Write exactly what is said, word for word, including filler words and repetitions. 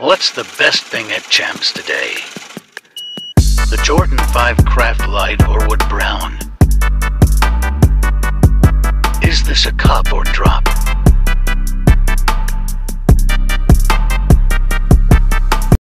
What's the best thing at Champs today? The Jordan five Craft Light or Wood Brown? Is this a cup or drop?